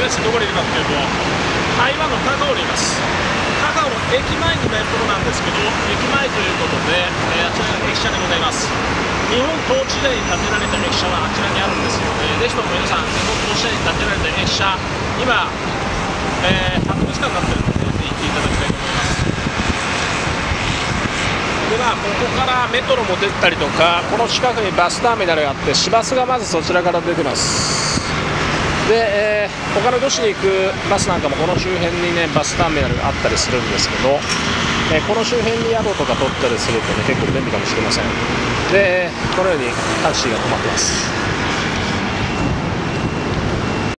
です。どこにいるかというと、台湾の高雄にいます。高雄の駅前にいないところなんですけど、駅前ということで、あちらが駅舎でございます。日本統治時代に建てられた駅舎はあちらにあるんですよね。ぜひとも皆さん、日本統治時代に建てられた駅舎、今、博物館になっているので、ぜひ行っていただきたいと思います。でここからメトロも出たりとか、この近くにバスターミナルがあって、市バスがまずそちらから出てます。で、他の都市に行くバスなんかもこの周辺にねバスターミナルがあったりするんですけど、この周辺に宿とか取ったりするとね結構便利かもしれません。でこのようにタクシーが止まってます。